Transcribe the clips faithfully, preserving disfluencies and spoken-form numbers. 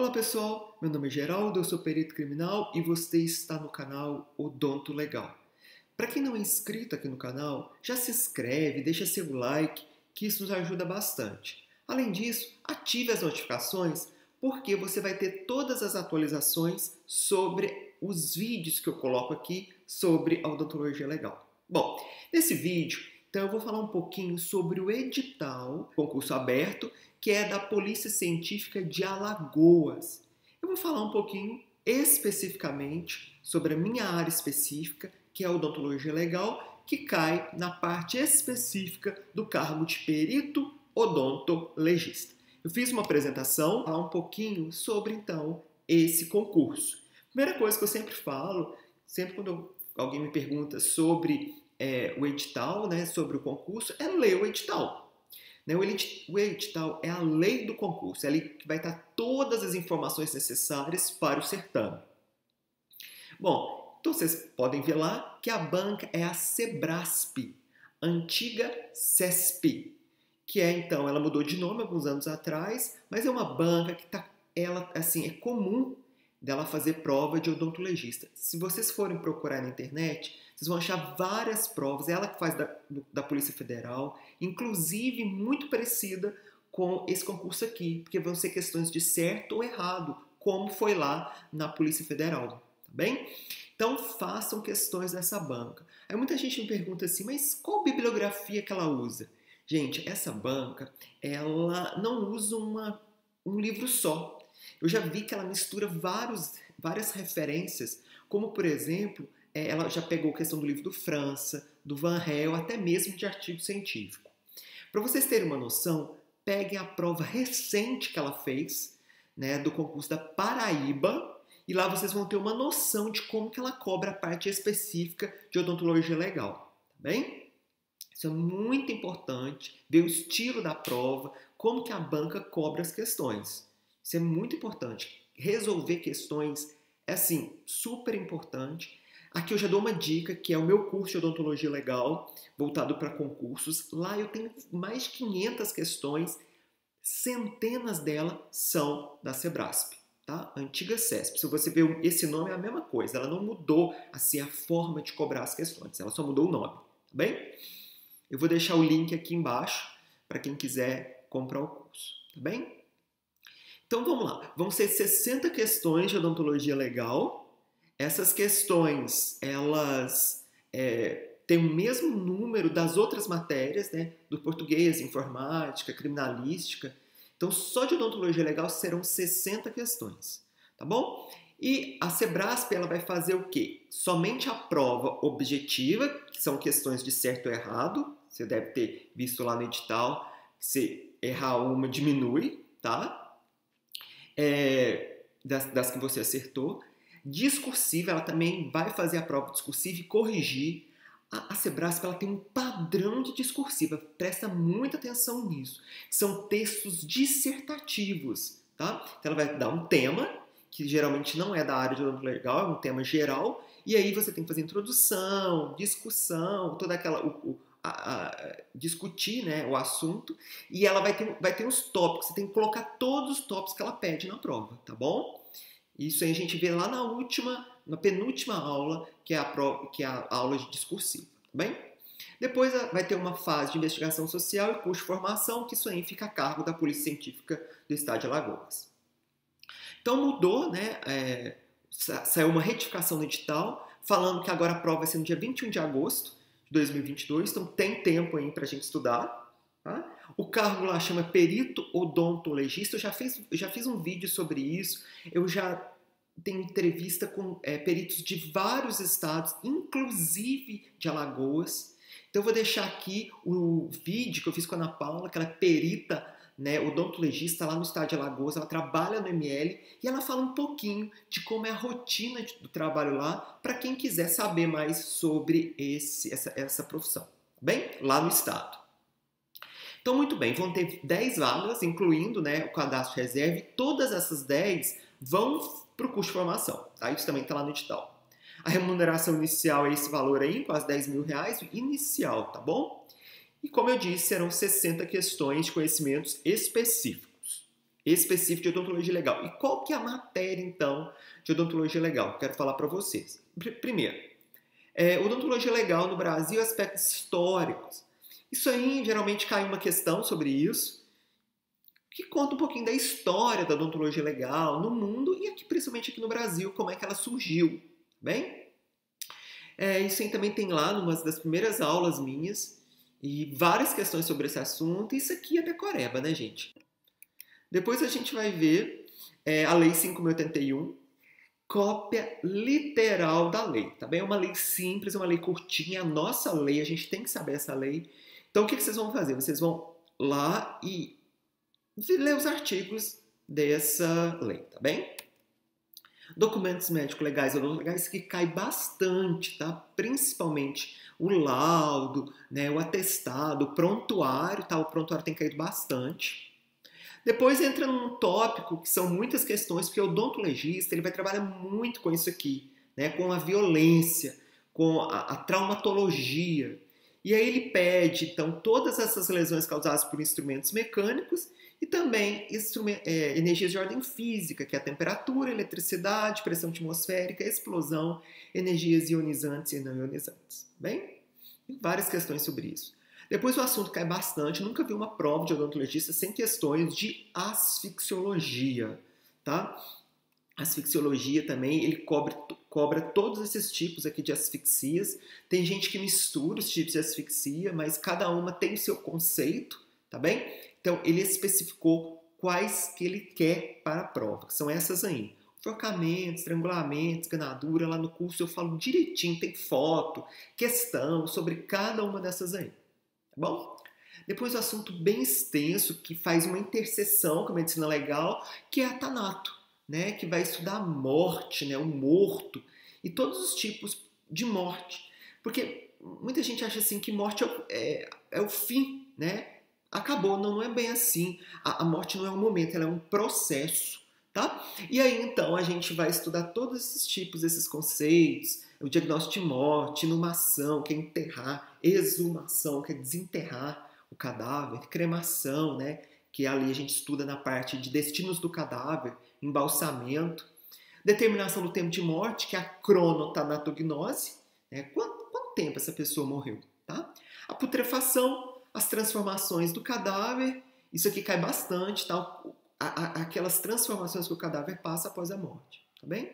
Olá pessoal, meu nome é Geraldo, eu sou perito criminal e você está no canal Odonto Legal. Para quem não é inscrito aqui no canal, já se inscreve, deixa seu like, que isso nos ajuda bastante. Além disso, ative as notificações porque você vai ter todas as atualizações sobre os vídeos que eu coloco aqui sobre a odontologia legal. Bom, nesse vídeo, então eu vou falar um pouquinho sobre o edital, concurso aberto, que é da Polícia Científica de Alagoas. Eu vou falar um pouquinho especificamente sobre a minha área específica, que é a odontologia legal, que cai na parte específica do cargo de perito odontologista. Eu fiz uma apresentação, falar um pouquinho sobre, então, esse concurso. Primeira coisa que eu sempre falo, sempre quando alguém me pergunta sobre é, o edital, né, sobre o concurso, é ler o edital. O edital é a lei do concurso, é ali que vai estar todas as informações necessárias para o certame. Bom, então vocês podem ver lá que a banca é a Sebrasp, antiga CESP, que é então, ela mudou de nome alguns anos atrás, mas é uma banca que tá, ela, assim, é comum dela fazer prova de odontologista. Se vocês forem procurar na internet, vocês vão achar várias provas. É ela que faz da, da Polícia Federal, inclusive muito parecida com esse concurso aqui, porque vão ser questões de certo ou errado, como foi lá na Polícia Federal, tá bem? Então façam questões dessa banca. Aí muita gente me pergunta assim, mas qual bibliografia que ela usa? Gente, essa banca, ela não usa uma, um livro só. Eu já vi que ela mistura vários, várias referências, como, por exemplo, ela já pegou a questão do livro do França, do Van Hel, até mesmo de artigo científico. Para vocês terem uma noção, peguem a prova recente que ela fez, né, do concurso da Paraíba, e lá vocês vão ter uma noção de como que ela cobra a parte específica de odontologia legal, tá bem? Isso é muito importante, ver o estilo da prova, como que a banca cobra as questões. Isso é muito importante. Resolver questões é, assim, super importante. Aqui eu já dou uma dica, que é o meu curso de odontologia legal, voltado para concursos. Lá eu tenho mais de quinhentas questões, centenas delas são da Sebrasp, tá? Antiga CESP. Se você ver esse nome, é a mesma coisa. Ela não mudou, assim, a forma de cobrar as questões. Ela só mudou o nome, tá bem? Eu vou deixar o link aqui embaixo para quem quiser comprar o curso, tá bem? Então vamos lá, vão ser sessenta questões de odontologia legal. Essas questões, elas é, têm o mesmo número das outras matérias, né? Do português, informática, criminalística. Então só de odontologia legal serão sessenta questões, tá bom? E a Sebrasp, ela vai fazer o quê? Somente a prova objetiva, que são questões de certo ou errado. Você deve ter visto lá no edital, se errar uma, diminui, tá? É, das, das que você acertou. Discursiva, ela também vai fazer a prova discursiva e corrigir. A, a Sebrasp, ela tem um padrão de discursiva, presta muita atenção nisso. São textos dissertativos, tá? Então ela vai dar um tema, que geralmente não é da área de odontologia legal, é um tema geral, e aí você tem que fazer introdução, discussão, toda aquela... O, o, A, a, discutir, né, o assunto, e ela vai ter, vai ter os tópicos, você tem que colocar todos os tópicos que ela pede na prova, tá bom? Isso aí a gente vê lá na última, na penúltima aula, que é a, prova, que é a aula de discursivo, tá bem? Depois vai ter uma fase de investigação social e curso de formação, que isso aí fica a cargo da Polícia Científica do Estado de Alagoas. Então mudou, né, é, saiu uma retificação no edital, falando que agora a prova vai ser no dia vinte e um de agosto, dois mil e vinte e dois, então tem tempo aí para a gente estudar. Tá? O cargo lá chama perito odontologista, eu já fiz, eu já fiz um vídeo sobre isso, eu já tenho entrevista com é, peritos de vários estados, inclusive de Alagoas. Então eu vou deixar aqui o vídeo que eu fiz com a Ana Paula, que ela é perita, né, odontologista lá no estado de Alagoas, ela trabalha no M L e ela fala um pouquinho de como é a rotina do trabalho lá, para quem quiser saber mais sobre esse, essa, essa profissão, bem? Lá no estado. Então, muito bem, vão ter dez vagas, incluindo, né, o cadastro reserva, e todas essas dez vão para o curso de formação, tá? Isso também está lá no edital. A remuneração inicial é esse valor aí, quase dez mil reais, inicial, tá bom? E como eu disse, serão sessenta questões de conhecimentos específicos. específico de odontologia legal. E qual que é a matéria, então, de odontologia legal? Quero falar para vocês. Primeiro, é, odontologia legal no Brasil, aspectos históricos. Isso aí, geralmente, cai uma questão sobre isso, que conta um pouquinho da história da odontologia legal no mundo e aqui, principalmente aqui no Brasil, como é que ela surgiu, bem? É, isso aí também tem lá numa das primeiras aulas minhas e várias questões sobre esse assunto. Isso aqui é decoreba, né, gente? Depois a gente vai ver é, a Lei cinco mil e oitenta e um, cópia literal da lei, tá bem? É uma lei simples, é uma lei curtinha, a nossa lei, a gente tem que saber essa lei. Então, o que vocês vão fazer? Vocês vão lá e ler os artigos dessa lei, tá bem? Documentos médicos legais ou não legais que cai bastante, tá? Principalmente o laudo, né, o atestado, o prontuário, tá? O prontuário tem caído bastante. Depois entra num tópico que são muitas questões, porque o odontologista ele vai trabalhar muito com isso aqui, né? Com a violência, com a, a traumatologia. E aí ele pede, então, todas essas lesões causadas por instrumentos mecânicos e também é, energias de ordem física, que é a temperatura, eletricidade, pressão atmosférica, explosão, energias ionizantes e não ionizantes. Bem, tem várias questões sobre isso. Depois o assunto cai bastante, nunca vi uma prova de odontologista sem questões de asfixiologia, tá? Asfixiologia também, ele cobre, cobra todos esses tipos aqui de asfixias. Tem gente que mistura os tipos de asfixia, mas cada uma tem o seu conceito, tá bem? Então, ele especificou quais que ele quer para a prova, que são essas aí. Enforcamento, estrangulamento, esganadura, lá no curso eu falo direitinho, tem foto, questão sobre cada uma dessas aí, tá bom? Depois o assunto bem extenso, que faz uma interseção com a medicina legal, que é a Thanato, né? Que vai estudar a morte, né? O morto, e todos os tipos de morte. Porque muita gente acha assim que morte é o, é, é o fim, né? Acabou, não, não é bem assim. A, a morte não é um momento, ela é um processo, tá? E aí, então, a gente vai estudar todos esses tipos, esses conceitos, o diagnóstico de morte, inumação, que é enterrar, exumação, que é desenterrar o cadáver, cremação, né? Que ali a gente estuda na parte de destinos do cadáver, embalsamento, determinação do tempo de morte, que é a cronotanatognose, né? Quanto, quanto tempo essa pessoa morreu, tá? A putrefação, as transformações do cadáver, isso aqui cai bastante, tá? A, a, aquelas transformações que o cadáver passa após a morte, tá bem?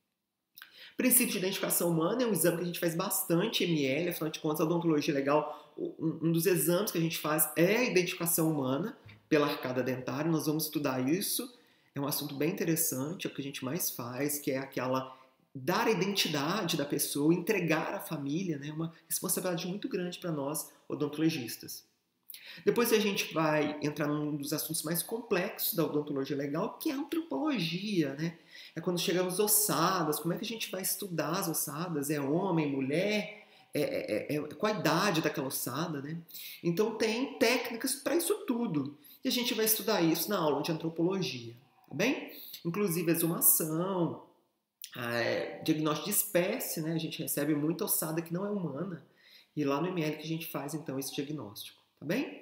Princípio de identificação humana é um exame que a gente faz bastante M L, afinal de contas, a odontologia legal, um, um dos exames que a gente faz é a identificação humana pela arcada dentária, nós vamos estudar isso, é um assunto bem interessante, é o que a gente mais faz, que é aquela dar a identidade da pessoa, entregar à família, né? Uma responsabilidade muito grande para nós, odontologistas. Depois a gente vai entrar num dos assuntos mais complexos da odontologia legal, que é a antropologia, né? É quando chegamos ossadas, como é que a gente vai estudar as ossadas? É homem, mulher? É, é, é, qual a idade daquela ossada, né? Então tem técnicas para isso tudo. E a gente vai estudar isso na aula de antropologia, tá bem? Inclusive exumação, é, diagnóstico de espécie, né? A gente recebe muita ossada que não é humana. E lá no M L que a gente faz, então, esse diagnóstico. Tá bem?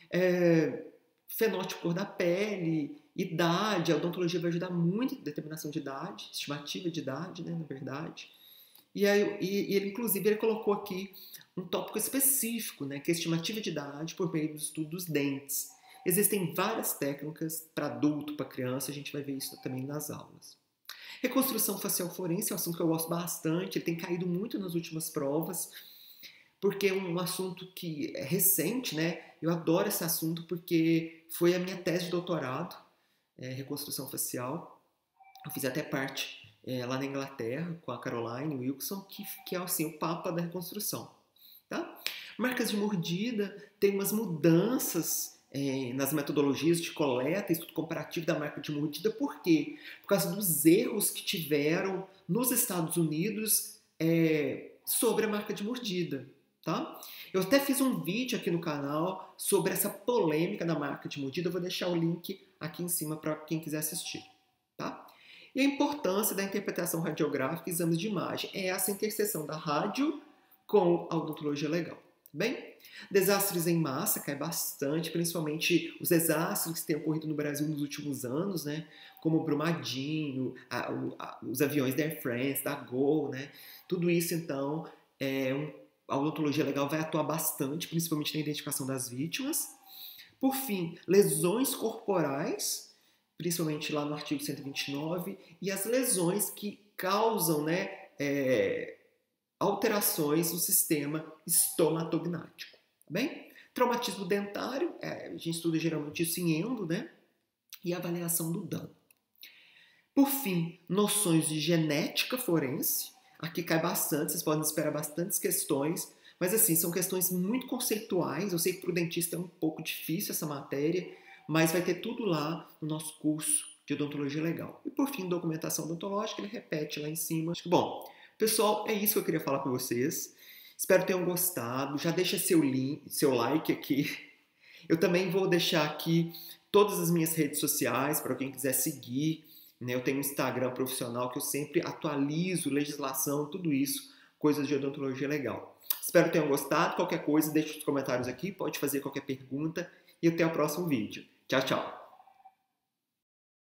É, fenótipo cor da pele, idade, a odontologia vai ajudar muito em determinação de idade, estimativa de idade, né, na verdade. E, aí, e, e ele, inclusive, ele colocou aqui um tópico específico, né, que é a estimativa de idade por meio do estudo dos dentes. Existem várias técnicas para adulto, para criança, a gente vai ver isso também nas aulas. Reconstrução facial forense é um assunto que eu gosto bastante, ele tem caído muito nas últimas provas, porque é um assunto que é recente, né? Eu adoro esse assunto porque foi a minha tese de doutorado, é, reconstrução facial. Eu fiz até parte é, lá na Inglaterra com a Caroline Wilson, que, que é assim, o papa da reconstrução. Tá? Marcas de mordida, tem umas mudanças é, nas metodologias de coleta, estudo comparativo da marca de mordida. Por quê? Por causa dos erros que tiveram nos Estados Unidos é, sobre a marca de mordida. Tá? Eu até fiz um vídeo aqui no canal sobre essa polêmica da marca de mordida, eu vou deixar o link aqui em cima para quem quiser assistir. Tá? E a importância da interpretação radiográfica e exames de imagem é essa interseção da rádio com a odontologia legal. Bem, desastres em massa cai bastante, principalmente os desastres que têm ocorrido no Brasil nos últimos anos, né? Como o Brumadinho, a, o, a, os aviões da Air France, da Gol, né? Tudo isso, então, é um, a odontologia legal vai atuar bastante, principalmente na identificação das vítimas. Por fim, lesões corporais, principalmente lá no artigo cento e vinte e nove, e as lesões que causam, né, é, alterações no sistema estomatognático, tá bem? Traumatismo dentário, é, a gente estuda geralmente isso em endo, né? E avaliação do dano. Por fim, noções de genética forense, aqui cai bastante, vocês podem esperar bastantes questões, mas assim, são questões muito conceituais, eu sei que para o dentista é um pouco difícil essa matéria, mas vai ter tudo lá no nosso curso de odontologia legal. E por fim, documentação odontológica, ele repete lá em cima. Bom, pessoal, é isso que eu queria falar com vocês. Espero que tenham gostado. Já deixa seu, link, seu like aqui. Eu também vou deixar aqui todas as minhas redes sociais para quem quiser seguir. Eu tenho um Instagram profissional que eu sempre atualizo legislação, tudo isso, coisas de odontologia legal. Espero que tenham gostado. Qualquer coisa, deixe os comentários aqui. Pode fazer qualquer pergunta. E até o próximo vídeo. Tchau, tchau.